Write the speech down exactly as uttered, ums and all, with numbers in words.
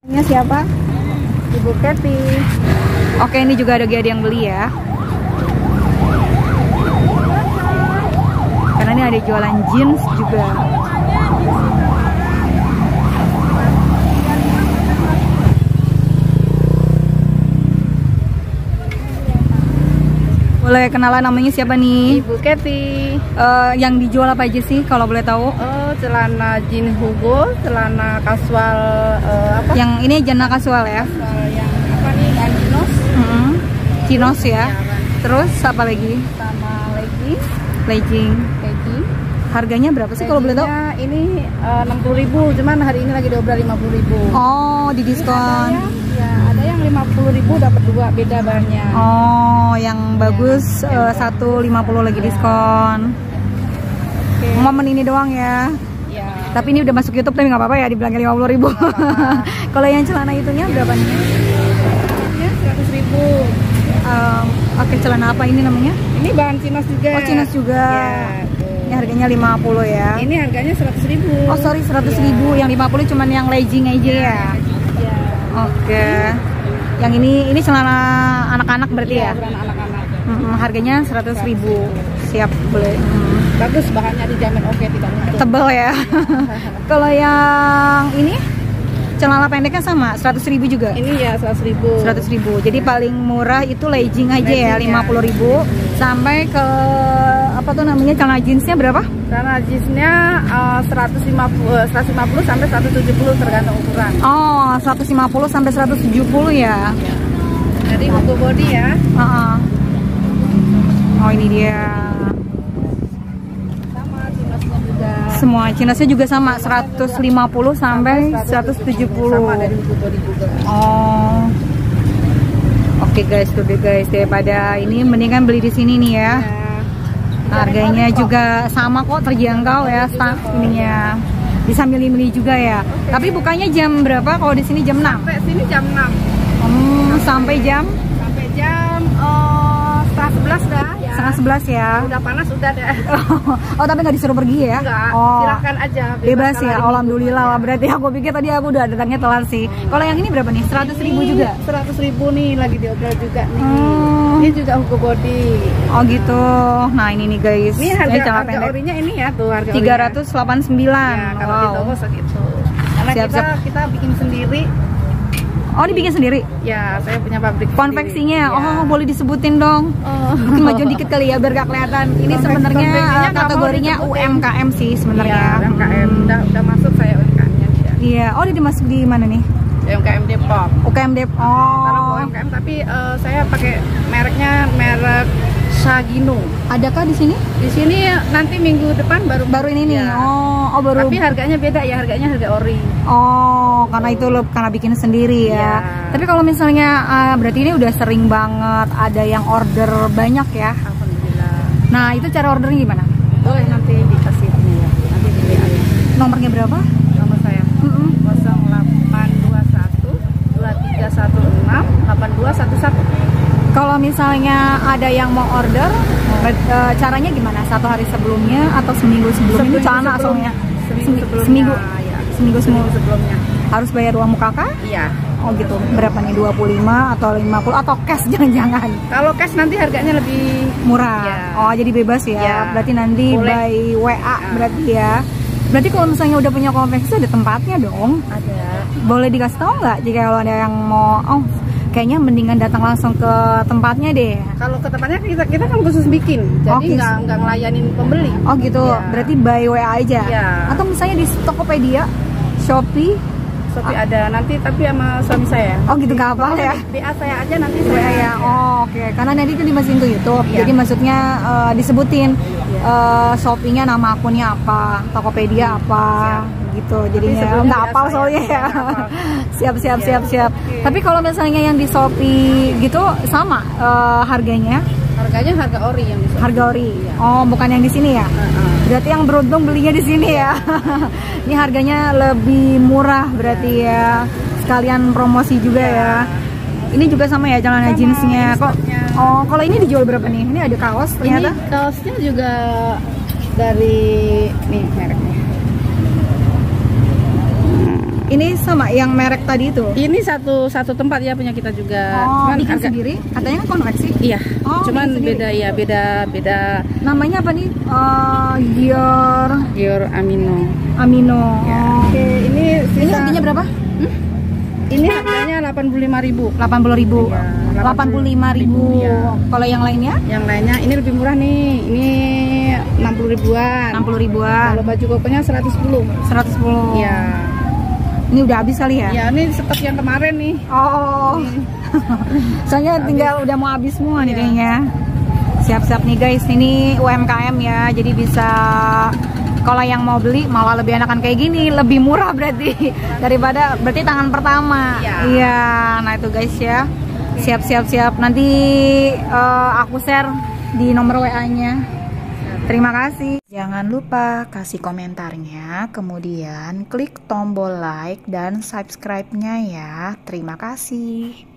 Ini siapa? Ibu Kathy. Oke, ini juga ada ada yang beli ya. Karena ini ada jualan jeans juga. Boleh kenalan namanya siapa nih? Ibu Kathy. Uh, yang dijual apa aja sih kalau boleh tahu? Oh, celana jeans Hugo, celana kasual uh, apa? Yang ini celana kasual ya? Kasual yang apa nih? Yang chinos. Mm-hmm. Chinos ya. Ya, terus apa lagi? Sama legging. Legging. Legging. Harganya berapa sih kalau boleh tahu? Ini uh, enam puluh ribu, cuman hari ini lagi diobral lima puluh ribu. Oh, di diskon. Ya, ada yang lima puluh ribu dapat dua, beda bahannya. Oh, yang bagus ya, uh, satu lima puluh lagi ya. Diskon. Okay. Momen ini doang ya. Ya. Tapi ini udah masuk YouTube tapi nggak apa-apa ya, dibilangnya lima puluh ribu. Kalau yang celana itunya berapa nih? Ya, seratus ribu. Um, Oke, okay, celana apa ini namanya? Ini bahan chinos juga. Oh, chinos juga. Ya, ini harganya lima puluh ya. Ini harganya seratus ribu. Oh, sorry, seratus ribu. Ya. Yang lima puluh cuman yang legging aja ya. Ya. Ya. Oke. Okay. Yang ini ini celana anak-anak berarti ya? Ya, anak-anak. Hmm, harganya seratus ribu. Siap, boleh. Hmm. Bagus, bahannya dijamin oke, tidak luntur. Tebel ya. Kalau yang ini celana pendeknya sama seratus ribu juga. Ini ya seratus ribu. seratus ribu. Jadi paling murah itu legging aja legging ya lima puluh ribu sampai ke apa tuh namanya celana jeansnya berapa? Celana jeansnya uh, seratus lima puluh sampai seratus tujuh puluh tergantung ukuran. Oh, seratus lima puluh sampai seratus tujuh puluh ya. Jadi Hugo body ya. Uh -uh. Oh, ini dia. Semua chinosnya juga sama seratus lima puluh sampai seratus tujuh puluh. Sama dari Hugo body juga. Oh. Oke okay guys, tuh deh guys, daripada ini mendingan beli di sini nih ya. Ya. Harganya juga sama kok, terjangkau ya, staf ininya. Bisa milih-milih juga ya. Okay. Tapi bukanya jam berapa? Kalau di sini jam enam. Sampai sini jam enam. Hmm, sampai jam? Sampai jam oh, setengah sebelas dah. Ya. Setengah sebelas ya. Udah panas udah deh. Oh, tapi nggak disuruh pergi ya? Enggak, oh. silakan aja. Bebas, bebas ya, alhamdulillah lah. Berarti aku pikir tadi aku udah datangnya telat sih. Hmm. Kalau yang ini berapa nih? seratus ribu juga? seratus ribu nih, lagi diobral juga nih. Hmm. Ini juga Hugo body. Oh gitu. Nah ini nih guys. Ini harga, ini harga pendek. orinya ini ya tuh harga tiga ratus delapan puluh sembilan. Ya, kalau wow. di toko segitu. Karena siap, kita siap. kita bikin sendiri. Oh, dibikin sendiri? Ya, saya punya pabrik. Konveksinya, ya. Oh boleh disebutin dong. Oh. Mungkin majuan dikit kali ya biar gak kelihatan. Ini sebenarnya kategorinya U M K M sih sebenarnya. Ya, U M K M hmm. udah, udah masuk saya U M K M-nya. Iya, oh dia dimasuk di mana nih? U M K M Depok. U M K M Depok. Oh. Karena U M K M tapi uh, saya pakai mereknya merek Sagino. Adakah di sini? Di sini nanti minggu depan baru baru ini nih. Ya. Oh, oh baru. Tapi harganya beda ya, harganya harga ori. Oh, karena itu lo karena bikin sendiri ya. ya. Tapi kalau misalnya uh, berarti ini udah sering banget ada yang order banyak ya. Alhamdulillah. Nah, itu cara ordernya gimana? Boleh nanti dikasih ini ya. Nanti dilihat. Nomornya berapa? Nomor saya. Mm-mm. nol delapan dua satu dua tiga satu enam delapan dua satu satu. Kalau misalnya ada yang mau order, oh. e, caranya gimana? Satu hari sebelumnya atau seminggu sebelumnya? Seminggu Celana sebelumnya. Seminggu sebelumnya. Seminggu, ya. seminggu, seminggu sebelumnya. Harus bayar uang muka kah? Iya. Oh gitu. Berapa nih? dua puluh lima atau lima puluh atau cash jangan-jangan? Kalau cash nanti harganya lebih murah. Ya. Oh, jadi bebas ya. ya. Berarti nanti boleh. By W A ya. Berarti ya. Berarti kalau misalnya udah punya konveksi ada tempatnya dong? Ada. Boleh dikasih tahu nggak jika kalau ada yang mau oh kayaknya mendingan datang langsung ke tempatnya deh. Kalau ke tempatnya kita kita kan khusus bikin, jadi nggak okay. nggak ngelayanin pembeli. Oh gitu, ya. Berarti by W A aja. Ya. Atau misalnya di Tokopedia, Shopee, Shopee ah. ada nanti tapi sama suami saya. Oh gitu nggak apa ya? W A saya aja nanti W A saya. Ya. Oh oke, okay. Karena nanti itu dimasukin ke YouTube, ya. Jadi maksudnya uh, disebutin ya. uh, Shopee-nya nama akunnya apa, Tokopedia apa. Ya. Gitu jadinya nggak hafal soalnya ya. siap siap siap siap. Okay. Tapi kalau misalnya yang di Shopee gitu sama uh, harganya? Harganya harga ori yang di Shopee. Harga ori. Ya. Oh bukan yang di sini ya? Uh-uh. Berarti yang beruntung belinya di sini ya. Ini harganya lebih murah berarti ya. Sekalian promosi juga ya. Ini juga sama ya celana jeansnya kok. Oh kalau ini dijual berapa nih? Ini ada kaos ternyata. Ini kaosnya juga dari nih mereknya. Ini sama yang merek tadi itu? Ini satu satu tempat ya punya kita juga. Oh, cuman bikin harga, sendiri? Katanya kan konveksi? Iya. Oh, cuman bikin beda ya, beda beda. Namanya apa nih? Uh, Dior Dior Amino. Amino. Ya. Oh. Oke, ini sisa, Ini harganya berapa? Hmm? Ini harganya delapan puluh lima ribu. delapan puluh ribu. Ya, delapan puluh lima ribu. Ya. Kalau yang lainnya? Yang lainnya ini lebih murah nih. Ini enam puluh ribuan. enam puluh ribuan. Kalau baju kokonya seratus sepuluh. seratus sepuluh. Iya. Ini udah habis kali ya? Ya, ini stok yang kemarin nih. Oh. Soalnya habis. Tinggal udah mau habis semua nih Iya. kayaknya. Siap-siap nih guys. Ini U M K M ya. Jadi bisa kalau yang mau beli malah lebih enakan kayak gini, lebih murah berarti daripada berarti tangan pertama. Iya. Iya. Nah, itu guys ya. Siap-siap siap. Nanti uh, aku share di nomor W A-nya. Terima kasih. Jangan lupa kasih komentarnya, kemudian klik tombol like dan subscribe-nya ya. Terima kasih.